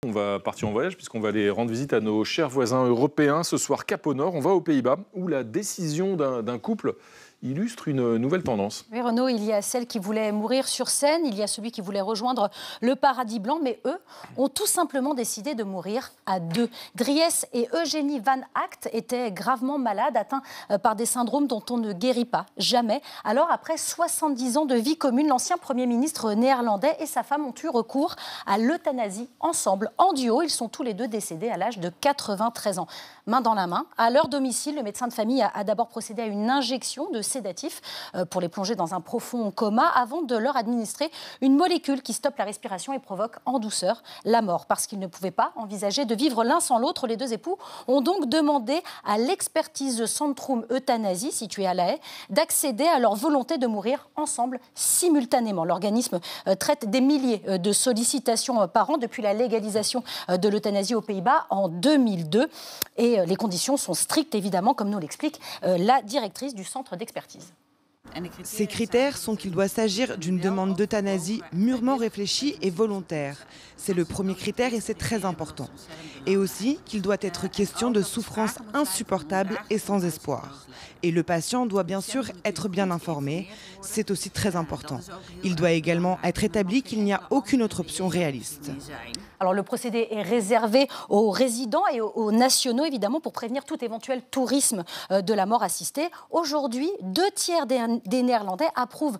On va partir en voyage puisqu'on va aller rendre visite à nos chers voisins européens. Ce soir, cap au nord, on va aux Pays-Bas où la décision d'un couple illustre une nouvelle tendance. Oui, Renaud, il y a celle qui voulait mourir sur scène, il y a celui qui voulait rejoindre le paradis blanc, mais eux ont tout simplement décidé de mourir à deux. Dries et Eugénie Van Act étaient gravement malades, atteints par des syndromes dont on ne guérit pas, jamais. Alors, après 70 ans de vie commune, l'ancien Premier ministre néerlandais et sa femme ont eu recours à l'euthanasie ensemble, en duo. Ils sont tous les deux décédés à l'âge de 93 ans. Main dans la main, à leur domicile, le médecin de famille a d'abord procédé à une injection de sédatifs pour les plonger dans un profond coma avant de leur administrer une molécule qui stoppe la respiration et provoque en douceur la mort. Parce qu'ils ne pouvaient pas envisager de vivre l'un sans l'autre, les deux époux ont donc demandé à l'expertise Centrum Euthanasie, située à La Haye, d'accéder à leur volonté de mourir ensemble simultanément. L'organisme traite des milliers de sollicitations par an depuis la légalisation de l'euthanasie aux Pays-Bas en 2002. Et les conditions sont strictes, évidemment, comme nous l'explique la directrice du centre d'expertise. Ces critères sont qu'il doit s'agir d'une demande d'euthanasie mûrement réfléchie et volontaire. C'est le premier critère et c'est très important. Et aussi qu'il doit être question de souffrance insupportable et sans espoir. Et le patient doit bien sûr être bien informé, c'est aussi très important. Il doit également être établi qu'il n'y a aucune autre option réaliste. Alors le procédé est réservé aux résidents et aux nationaux, évidemment, pour prévenir tout éventuel tourisme de la mort assistée. Aujourd'hui, 2/3 des Néerlandais approuvent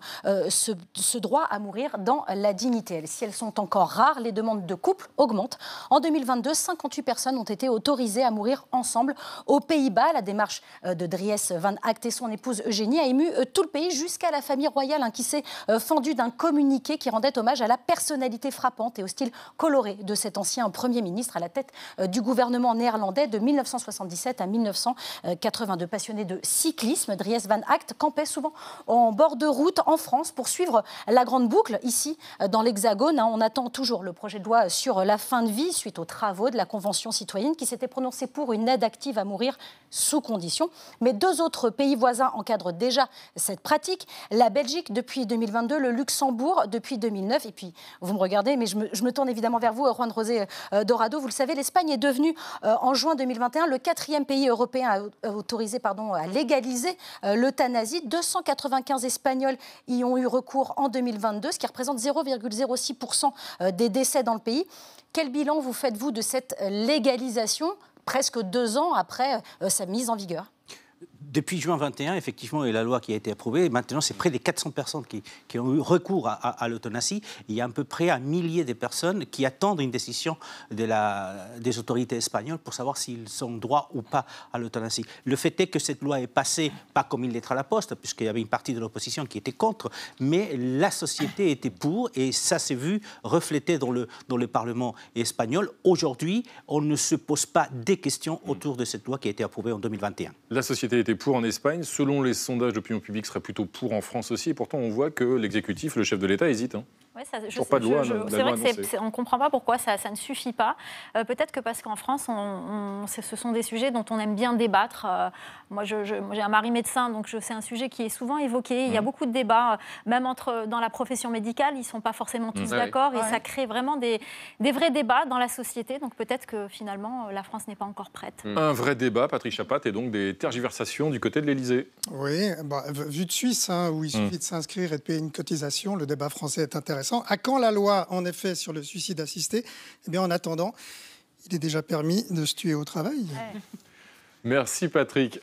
ce droit à mourir dans la dignité. Si elles sont encore rares, les demandes de couple augmentent. En 2022, 58 personnes ont été autorisées à mourir ensemble aux Pays-Bas. La démarche de Dries Van Act et son épouse Eugénie a ému tout le pays, jusqu'à la famille royale qui s'est fendue d'un communiqué qui rendait hommage à la personnalité frappante et au style coloré de cet ancien Premier ministre à la tête du gouvernement néerlandais de 1977 à 1982. Passionné de cyclisme, Dries Van Act campait souvent en bord de route en France pour suivre la grande boucle ici dans l'Hexagone. On attend toujours le projet de loi sur la fin de vie suite aux travaux de la Convention citoyenne qui s'était prononcée pour une aide active à mourir sous condition. Mais deux autres pays voisins encadrent déjà cette pratique. La Belgique depuis 2022, le Luxembourg depuis 2009. Et puis, vous me regardez, mais je me tourne évidemment vers vous, Juan José Dorado. Vous le savez, l'Espagne est devenue en juin 2021 le 4e pays européen à légaliser l'euthanasie. 295 Espagnols y ont eu recours en 2022, ce qui représente 0,06% des décès dans le pays. Quel bilan vous faites-vous de cette légalisation, presque 2 ans après sa mise en vigueur ? Depuis juin 21, effectivement, et la loi qui a été approuvée, maintenant c'est près des 400 personnes qui ont eu recours à l'euthanasie. Il y a à peu près 1 millier de personnes qui attendent une décision des autorités espagnoles pour savoir s'ils ont droit ou pas à l'euthanasie. Le fait est que cette loi est passée, pas comme une lettre à la poste, puisqu'il y avait une partie de l'opposition qui était contre, mais la société était pour, et ça s'est vu reflété dans le Parlement espagnol. Aujourd'hui, on ne se pose pas des questions autour de cette loi qui a été approuvée en 2021. La société était pour en Espagne. Selon les sondages d'opinion publique, serait plutôt pour en France aussi. Et pourtant, on voit que l'exécutif, le chef de l'État, hésite. Ouais, pas de loi, c'est vrai qu'on ne comprend pas pourquoi ça ne suffit pas. Peut-être que parce qu'en France, ce sont des sujets dont on aime bien débattre. Moi, j'ai un mari médecin, donc c'est un sujet qui est souvent évoqué. Il y a beaucoup de débats, même dans la profession médicale. Ils ne sont pas forcément tous d'accord. Et ça crée vraiment des vrais débats dans la société. Donc peut-être que finalement, la France n'est pas encore prête. Un vrai débat, Patrick Chapat, et donc des tergiversations du côté de l'Élysée. Oui, vu de Suisse, où il suffit de s'inscrire et de payer une cotisation, le débat français est intéressant. À quand la loi, en effet, sur le suicide assisté ? Eh bien, en attendant, il est déjà permis de se tuer au travail. Merci, Patrick.